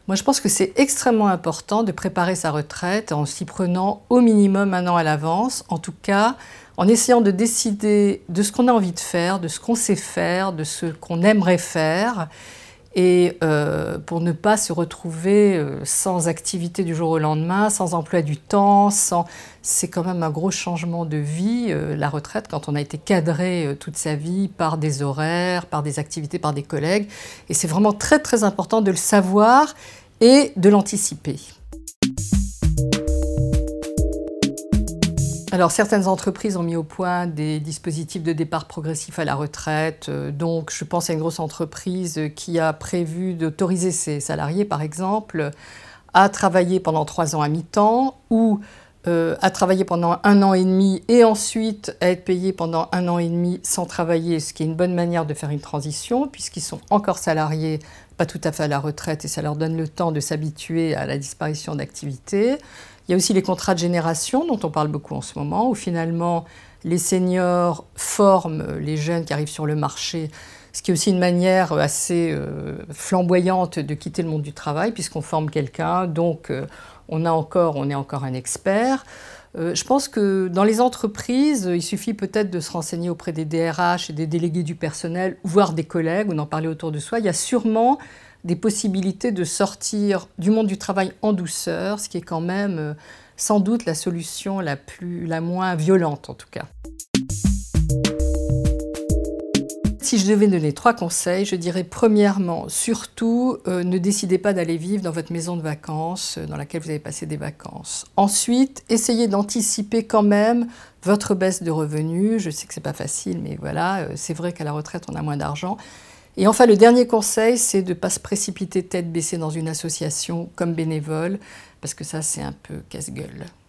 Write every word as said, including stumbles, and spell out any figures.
Moi, je pense que c'est extrêmement important de préparer sa retraite en s'y prenant au minimum un an à l'avance, en tout cas en essayant de décider de ce qu'on a envie de faire, de ce qu'on sait faire, de ce qu'on aimerait faire, et euh, pour ne pas se retrouver euh, sans activité du jour au lendemain, sans emploi du temps, sans... c'est quand même un gros changement de vie, euh, la retraite, quand on a été cadré euh, toute sa vie par des horaires, par des activités, par des collègues. Et c'est vraiment très très important de le savoir et de l'anticiper. Alors, certaines entreprises ont mis au point des dispositifs de départ progressif à la retraite. Donc, je pense à une grosse entreprise qui a prévu d'autoriser ses salariés, par exemple, à travailler pendant trois ans à mi-temps ou euh, à travailler pendant un an et demi et ensuite à être payés pendant un an et demi sans travailler, ce qui est une bonne manière de faire une transition, puisqu'ils sont encore salariés, pas tout à fait à la retraite, et ça leur donne le temps de s'habituer à la disparition d'activité. Il y a aussi les contrats de génération dont on parle beaucoup en ce moment, où finalement les seniors forment les jeunes qui arrivent sur le marché, ce qui est aussi une manière assez euh, flamboyante de quitter le monde du travail, puisqu'on forme quelqu'un, donc euh, on, a encore, on est encore un expert. Euh, je pense que dans les entreprises, il suffit peut-être de se renseigner auprès des D R H et des délégués du personnel, voire des collègues, ou d'en parler autour de soi. Il y a sûrement des possibilités de sortir du monde du travail en douceur, ce qui est quand même euh, sans doute la solution la, plus, la moins violente en tout cas. Si je devais donner trois conseils, je dirais premièrement, surtout, euh, ne décidez pas d'aller vivre dans votre maison de vacances, euh, dans laquelle vous avez passé des vacances. Ensuite, essayez d'anticiper quand même votre baisse de revenus. Je sais que c'est pas facile, mais voilà, euh, c'est vrai qu'à la retraite, on a moins d'argent. Et enfin, le dernier conseil, c'est de ne pas se précipiter tête baissée dans une association comme bénévole, parce que ça, c'est un peu casse-gueule.